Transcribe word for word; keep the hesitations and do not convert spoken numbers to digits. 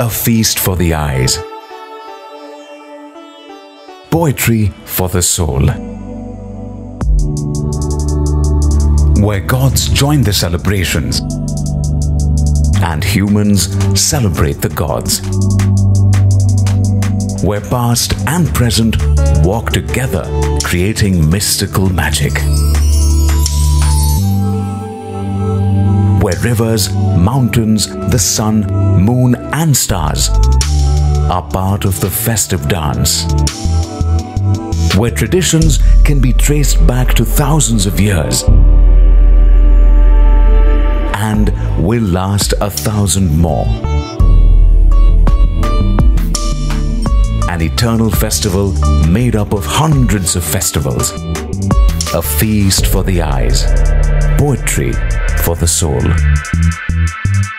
a feast for the eyes. Poetry for the soul. Where gods join the celebrations and humans celebrate the gods. Where past and present walk together, creating mystical magic. Where rivers, mountains, the sun, moon and stars are part of the festive dance. Where traditions can be traced back to thousands of years and will last a thousand more. An eternal festival made up of hundreds of festivals. A feast for the eyes. Poetry for the soul.